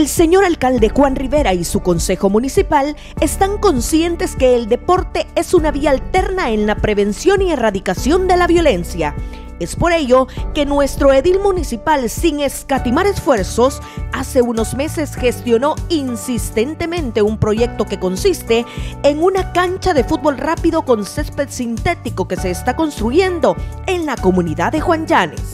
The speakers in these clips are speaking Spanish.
El señor alcalde Juan Rivera y su consejo municipal están conscientes que el deporte es una vía alterna en la prevención y erradicación de la violencia. Es por ello que nuestro edil municipal, sin escatimar esfuerzos, hace unos meses gestionó insistentemente un proyecto que consiste en una cancha de fútbol rápido con césped sintético que se está construyendo en la comunidad de Juan Llanes.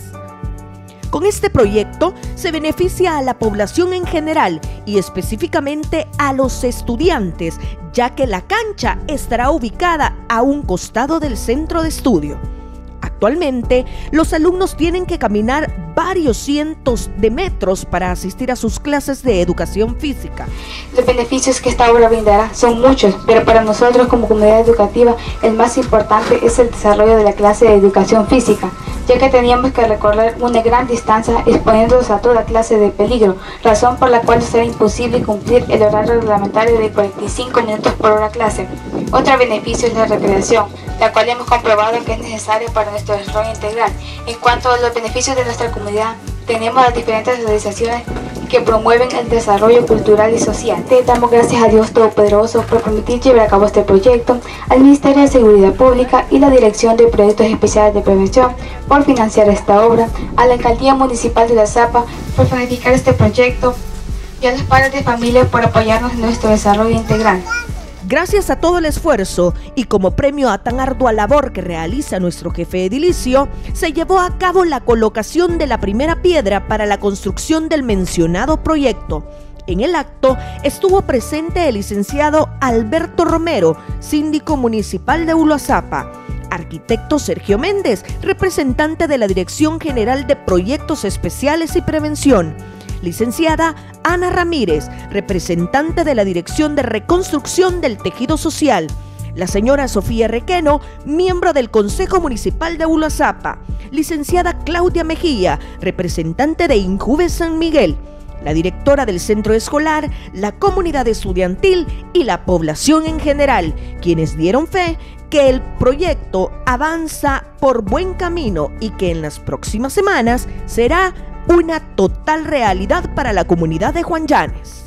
Con este proyecto se beneficia a la población en general y específicamente a los estudiantes, ya que la cancha estará ubicada a un costado del centro de estudio. Actualmente, los alumnos tienen que caminar varios cientos de metros para asistir a sus clases de educación física. Los beneficios que esta obra brindará son muchos, pero para nosotros como comunidad educativa el más importante es el desarrollo de la clase de educación física, ya que teníamos que recorrer una gran distancia exponiéndonos a toda clase de peligro, razón por la cual será imposible cumplir el horario reglamentario de 45 minutos por hora clase. Otro beneficio es la recreación, la cual hemos comprobado que es necesaria para nuestro desarrollo integral. En cuanto a los beneficios de nuestra comunidad, tenemos las diferentes asociaciones que promueven el desarrollo cultural y social. Le damos gracias a Dios Todopoderoso por permitir llevar a cabo este proyecto, al Ministerio de Seguridad Pública y la Dirección de Proyectos Especiales de Prevención por financiar esta obra, a la Alcaldía Municipal de Uruazapa por planificar este proyecto y a los padres de familia por apoyarnos en nuestro desarrollo integral. Gracias a todo el esfuerzo y como premio a tan ardua labor que realiza nuestro jefe edilicio, se llevó a cabo la colocación de la primera piedra para la construcción del mencionado proyecto. En el acto estuvo presente el licenciado Alberto Romero, síndico municipal de Uruazapa, arquitecto Sergio Méndez, representante de la Dirección General de Proyectos Especiales y Prevención, licenciada Ana Ramírez, representante de la Dirección de Reconstrucción del Tejido Social, la señora Sofía Requeno, miembro del Consejo Municipal de Uruazapa, licenciada Claudia Mejía, representante de Injuve San Miguel, la directora del centro escolar, la comunidad estudiantil y la población en general, quienes dieron fe que el proyecto avanza por buen camino y que en las próximas semanas será una total realidad para la comunidad de Juan Llanes.